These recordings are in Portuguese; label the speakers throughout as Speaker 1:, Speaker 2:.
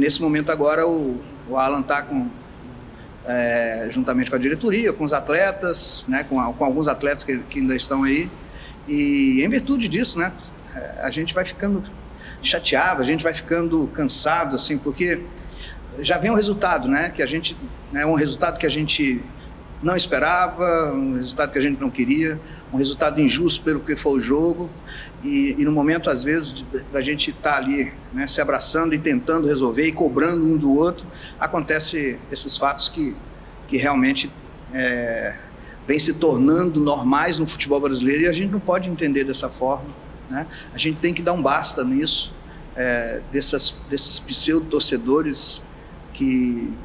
Speaker 1: nesse momento agora o Alan está juntamente com a diretoria, com os atletas, né, com alguns atletas que ainda estão aí, e em virtude disso, né, a gente vai ficando chateado, a gente vai ficando cansado, assim, porque já vem um resultado, né, que a gente, né, um resultado que a gente não esperava, um resultado que a gente não queria, um resultado injusto pelo que foi o jogo, e no momento, às vezes, da gente estar ali, né, se abraçando e tentando resolver e cobrando um do outro, acontece esses fatos que realmente vêm se tornando normais no futebol brasileiro, e a gente não pode entender dessa forma, né? A gente tem que dar um basta nisso, desses pseudo-torcedores que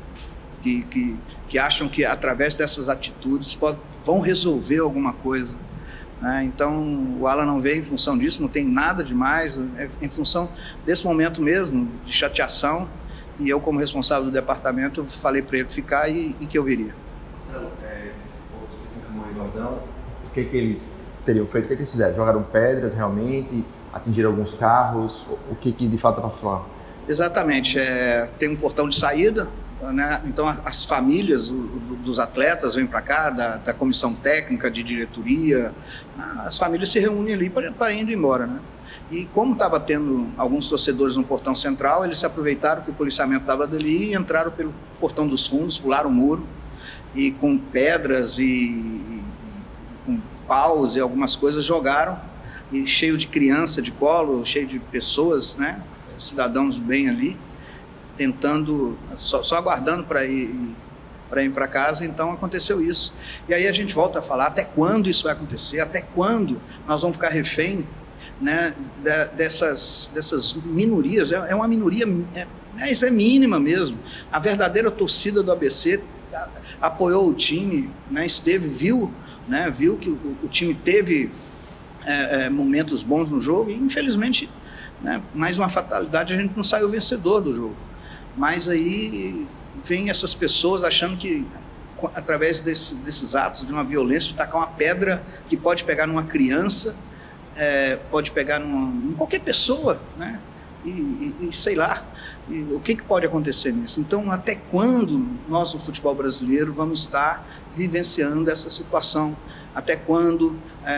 Speaker 1: acham que através dessas atitudes vão resolver alguma coisa, né? Então o Alan não veio em função disso, não tem nada demais, é em função desse momento mesmo de chateação, e eu, como responsável do departamento, falei para ele ficar e que eu viria.
Speaker 2: Marcelo, você confirmou a invasão, o que eles teriam feito, o que eles fizeram? Jogaram pedras realmente, atingiram alguns carros, o que de fato está falando?
Speaker 1: Exatamente, tem um portão de saída, né? Então as famílias dos atletas vêm para cá, da comissão técnica, de diretoria, as famílias se reúnem ali para ir embora, né? E como estava tendo alguns torcedores no portão central, eles se aproveitaram que o policiamento estava dali e entraram pelo portão dos fundos, pularam o muro, e com pedras e com paus e algumas coisas jogaram, e cheio de criança de colo, cheio de pessoas, né? Cidadãos bem ali, tentando, só aguardando para ir para casa. Então aconteceu isso. E aí a gente volta a falar, até quando isso vai acontecer? Até quando nós vamos ficar refém, né, dessas minorias? É uma minoria, mas é mínima mesmo. A verdadeira torcida do ABC apoiou o time, né, viu que o time teve momentos bons no jogo, e infelizmente, né, mais uma fatalidade, a gente não saiu vencedor do jogo. Mas aí vem essas pessoas achando que, através desses atos de uma violência, de tacar uma pedra que pode pegar numa criança, pode pegar em qualquer pessoa, né? E sei lá, o que pode acontecer nisso? Então, até quando nós, o futebol brasileiro, vamos estar vivenciando essa situação? Até quando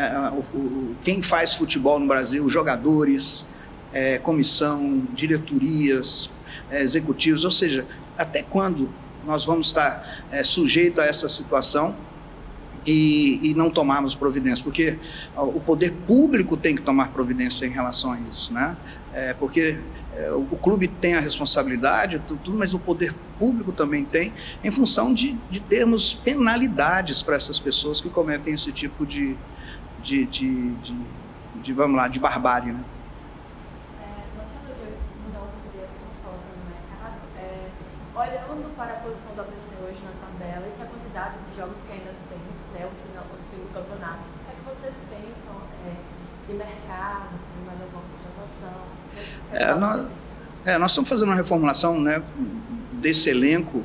Speaker 1: quem faz futebol no Brasil, jogadores, comissão, diretorias, executivos, ou seja, até quando nós vamos estar sujeitos a essa situação e não tomarmos providência? Porque o poder público tem que tomar providência em relação a isso, né? Porque o clube tem a responsabilidade, tudo, mas o poder público também tem, em função de termos penalidades para essas pessoas que cometem esse tipo de vamos lá, de barbárie, né?
Speaker 3: Olhando para a posição do ABC hoje na tabela e para a quantidade de jogos que ainda tem, né, o fim do campeonato, o que é que vocês pensam de mercado, de mais alguma contratação?
Speaker 1: Nós estamos fazendo uma reformulação, né, desse elenco,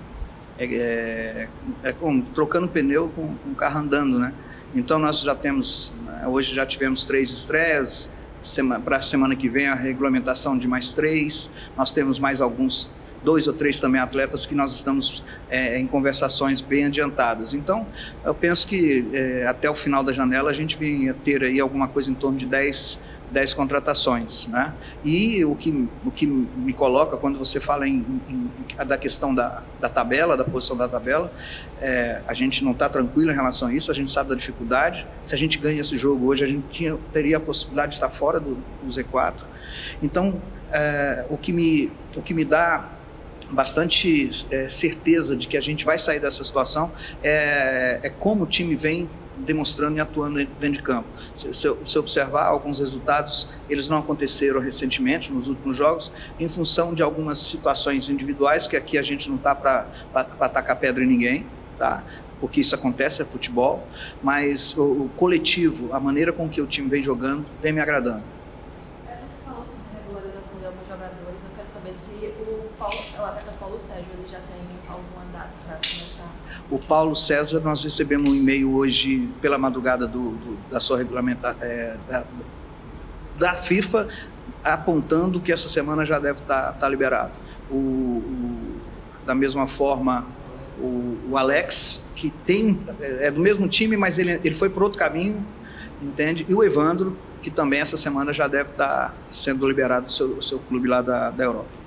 Speaker 1: trocando pneu com o carro andando, né? Então nós já temos, hoje já tivemos 3 estreias, para a semana que vem a regulamentação de mais 3, nós temos mais 2 ou 3 também atletas que nós estamos em conversações bem adiantadas. Então, eu penso que até o final da janela a gente venha ter aí alguma coisa em torno de 10 contratações, né? E o que me coloca, quando você fala da questão da tabela, da posição da tabela, a gente não está tranquilo em relação a isso, a gente sabe da dificuldade. Se a gente ganha esse jogo hoje, a gente teria a possibilidade de estar fora do Z4. Então, o que me dá bastante certeza de que a gente vai sair dessa situação como o time vem demonstrando e atuando dentro de campo. Se observar alguns resultados, eles não aconteceram recentemente nos últimos jogos, em função de algumas situações individuais, que aqui a gente não está para atacar pedra em ninguém, tá? Porque isso acontece, é futebol, mas o coletivo, a maneira com que o time vem jogando, vem me agradando.
Speaker 3: Você falou sobre a regularização de alguns jogadores, eu quero saber se o atacante Paulo Sérgio ele já tem alguma data para começar.
Speaker 1: O Paulo César, nós recebemos um e-mail hoje pela madrugada da sua regulamentação da FIFA, apontando que essa semana já deve estar liberado. Da mesma forma, o Alex, que é do mesmo time, mas ele foi por outro caminho, entende? E o Evandro, que também essa semana já deve estar sendo liberado do seu clube lá da Europa.